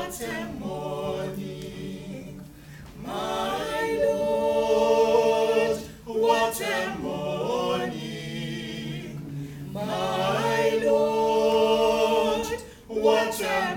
what a morning, my Lord, what a morning, my Lord, what a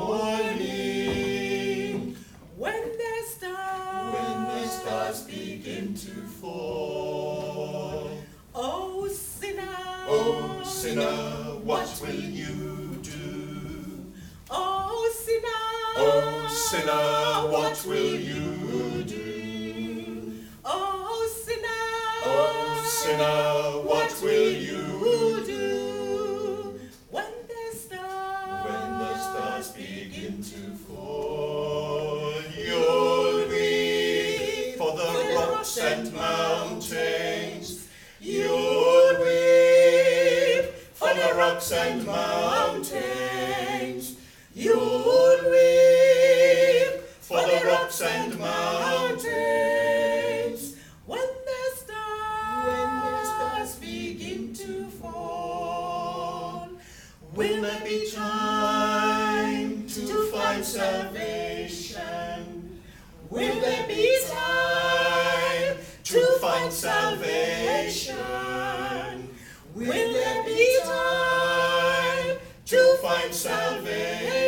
morning, when the stars begin to fall. Oh sinner, what will you do? Oh sinner, what will you do? Oh sinner, what will you do? When the stars begin to fall, you'll weep for the rocks and mountains. You'll weep for the rocks and mountains. You'll weep for the rocks and mountains. When the stars begin to fall, will there be time to find salvation? Will there be time to find salvation? Will there be time to find salvation?